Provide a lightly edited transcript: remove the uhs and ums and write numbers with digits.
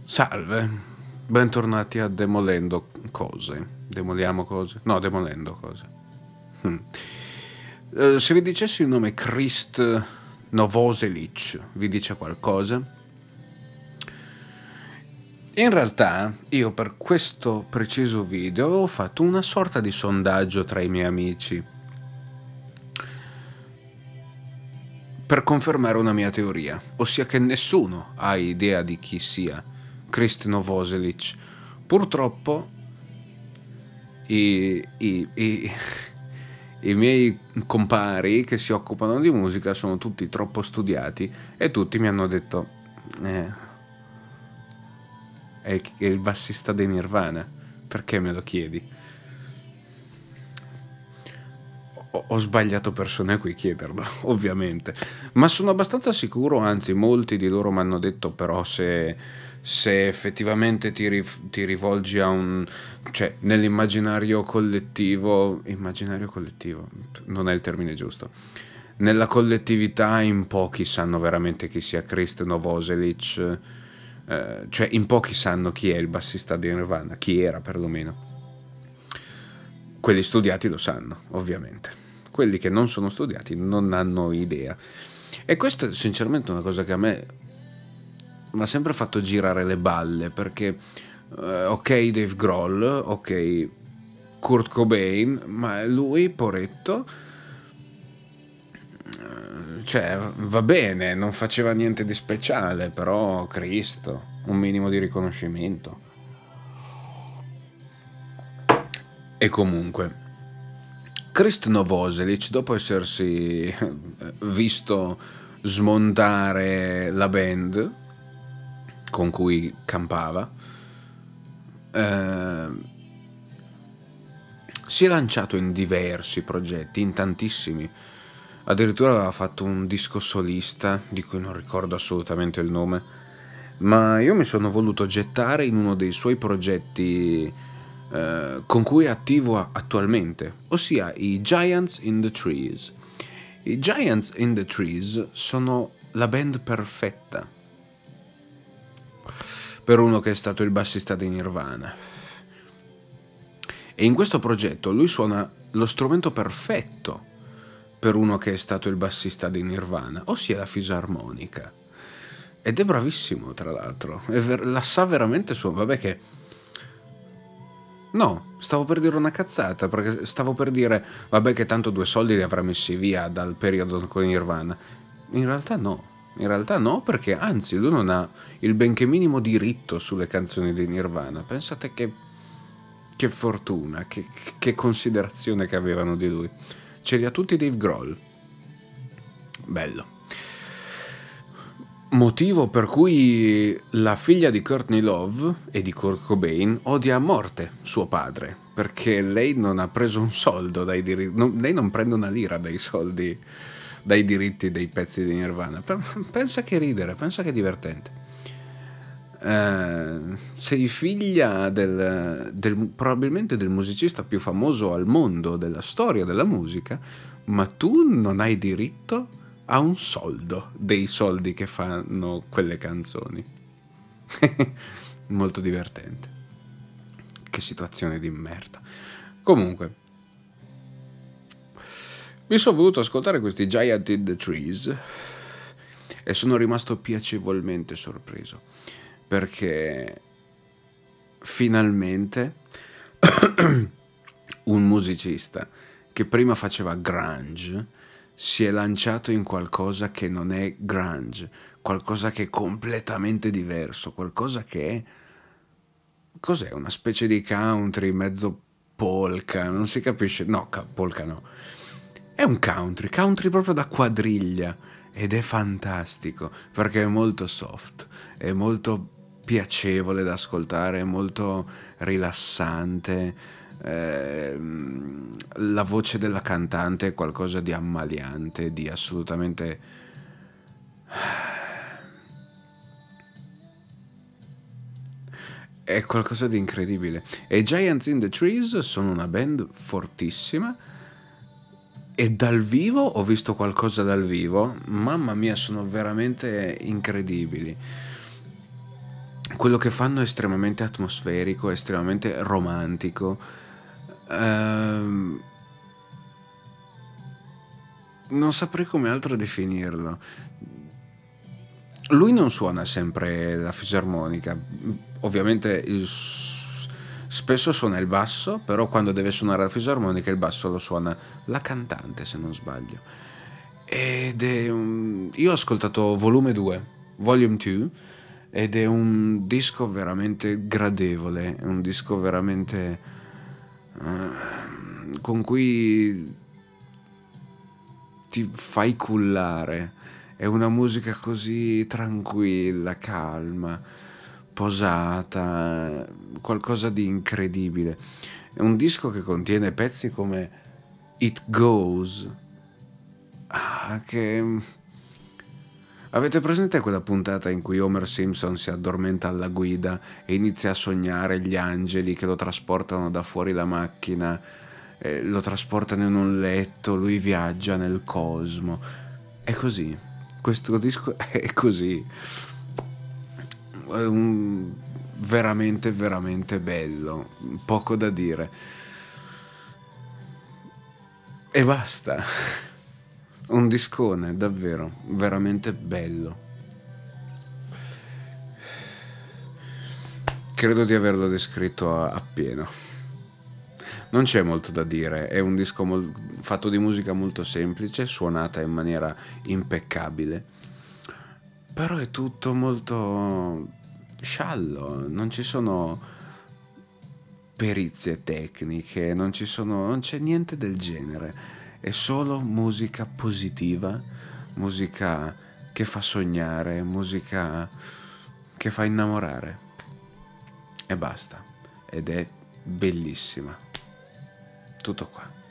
Salve, bentornati a Demolendo Cose. Demoliamo cose? No, Demolendo Cose. Se vi dicessi il nome Krist Novoselic, vi dice qualcosa? In realtà, io per questo preciso video ho fatto una sorta di sondaggio tra i miei amici per confermare una mia teoria, ossia che nessuno ha idea di chi sia Krist Novoselic. Purtroppo i miei compari che si occupano di musica sono tutti troppo studiati e tutti mi hanno detto è il bassista dei Nirvana. Perché me lo chiedi? Ho sbagliato persone a cui chiederlo, ovviamente, ma sono abbastanza sicuro, anzi molti di loro mi hanno detto però se effettivamente ti rivolgi a un... cioè nell'immaginario collettivo non è il termine giusto, nella collettività in pochi sanno veramente chi sia Krist Novoselic, cioè in pochi sanno chi è il bassista di Nirvana, chi era perlomeno. Quelli studiati lo sanno, ovviamente. Quelli che non sono studiati non hanno idea. E questa è sinceramente una cosa che a me mi ha sempre fatto girare le balle, perché ok Dave Grohl, ok Kurt Cobain, ma lui, poretto, cioè va bene, non faceva niente di speciale, però Cristo, un minimo di riconoscimento. E comunque Krist Novoselic, dopo essersi visto smontare la band con cui campava, si è lanciato in diversi progetti, in tantissimi. Addirittura aveva fatto un disco solista, di cui non ricordo assolutamente il nome, ma io mi sono voluto gettare in uno dei suoi progetti con cui è attivo attualmente, ossia i Giants in the Trees. I Giants in the Trees sono la band perfetta per uno che è stato il bassista di Nirvana. E in questo progetto lui suona lo strumento perfetto per uno che è stato il bassista di Nirvana, ossia la fisarmonica. Ed è bravissimo, tra l'altro. La sa veramente vabbè che... No, stavo per dire una cazzata, perché stavo per dire, vabbè che tanto 2 soldi li avrà messi via dal periodo con Nirvana. In realtà no, perché anzi lui non ha il benché minimo diritto sulle canzoni di Nirvana. Pensate che fortuna, che considerazione che avevano di lui. Ce li ha tutti Dave Grohl. Bello. Motivo per cui la figlia di Courtney Love e di Kurt Cobain odia a morte suo padre, perché lei non ha preso un soldo dai diritti, lei non prende una lira dai soldi, dai diritti dei pezzi di Nirvana. Pensa che ridere, pensa che divertente. Sei figlia probabilmente del musicista più famoso al mondo della storia della musica, ma tu non hai diritto a un soldo dei soldi che fanno quelle canzoni. Molto divertente. Che situazione di merda. Comunque, mi sono voluto ascoltare questi Giant in the Trees e sono rimasto piacevolmente sorpreso, perché finalmente un musicista che prima faceva grunge si è lanciato in qualcosa che non è grunge, qualcosa che è completamente diverso, qualcosa che è... Cos'è? Una specie di country, mezzo polka, non si capisce... No, polka no. È un country proprio da quadriglia, ed è fantastico, perché è molto soft, è molto piacevole da ascoltare, è molto rilassante. La voce della cantante è qualcosa di ammaliante, di assolutamente... è qualcosa di incredibile. E Giants in the Trees sono una band fortissima, e dal vivo ho visto qualcosa dal vivo, mamma mia, sono veramente incredibili. quello che fanno è estremamente atmosferico, estremamente romantico. Ehm, Non saprei come altro definirlo. Lui non suona sempre la fisarmonica, ovviamente spesso suona il basso, però quando deve suonare la fisarmonica il basso lo suona la cantante, se non sbaglio. Io ho ascoltato Volume 2, Volume 2, ed è un disco veramente gradevole, è un disco veramente con cui ti fai cullare. È una musica così tranquilla, calma, posata, qualcosa di incredibile. È un disco che contiene pezzi come It Goes, che... Avete presente quella puntata in cui Homer Simpson si addormenta alla guida e inizia a sognare gli angeli che lo trasportano da fuori la macchina, lo trasportano in un letto, lui viaggia nel cosmo. È così. Questo disco è così. È veramente, veramente bello. Poco da dire. E basta. Un discone, davvero, veramente bello. Credo di averlo descritto appieno. Non c'è molto da dire, è un disco fatto di musica molto semplice, suonata in maniera impeccabile, però è tutto molto sciallo, non ci sono perizie tecniche, non c'è niente del genere, è solo musica positiva, musica che fa sognare, musica che fa innamorare e basta, ed è bellissima. Tutto qua.